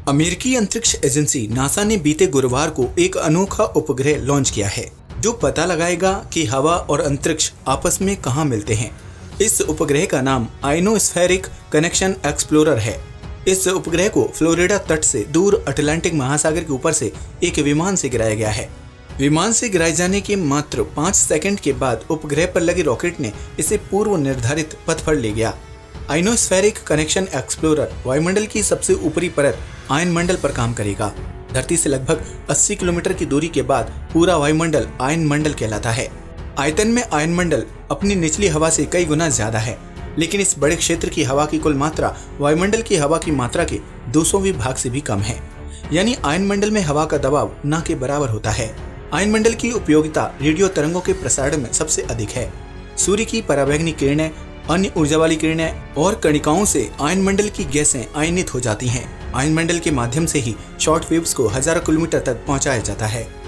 अमेरिकी अंतरिक्ष agency NASA ने बीते गुरुवार को एक अनोखा उपग्रह लॉन्च किया है जो पता लगाएगा कि हवा और अंतरिक्ष आपस में कहां मिलते हैं। इस उपग्रह का नाम आयनोस्फेरिक कनेक्शन एक्सप्लोरर है। इस उपग्रह को फ्लोरिडा तट से दूर अटलांटिक महासागर के ऊपर से एक विमान से गिराया गया है। विमान से गिराए जाने के मात्र 5 सेकंड के बाद उपग्रह पर लगे रॉकेट ने इसे पूर्व निर्धारित पथ पर ले गया। आयनोस्फेरिक कनेक्शन एक्सप्लोरर वायुमंडल की सबसे ऊपरी परत आयनमंडल पर काम करेगा। धरती से लगभग 80 किलोमीटर की दूरी के बाद पूरा वायुमंडल आयनमंडल कहलाता है। आयतन में आयनमंडल अपनी निचली हवा से कई गुना ज्यादा है, लेकिन इस बड़े क्षेत्र की हवा की कुल मात्रा वायुमंडल की हवा की मात्रा के 200वीं भाग से भी कम है। यानी आयनमंडल में हवा का दबाव न के बराबर होता है। आयनमंडल की उपयोगिता रेडियो तरंगों के प्रसारण में सबसे अधिक है। सूर्य की पराबैंगनी किरणें, अन्य ऊर्जा वाली किरणें और कणिकाओं से आयनमंडल की गैसें आयनित हो जाती हैं। आयनमंडल के माध्यम से ही शॉर्ट वेव्स को हजारों किलोमीटर तक पहुंचाया जाता है।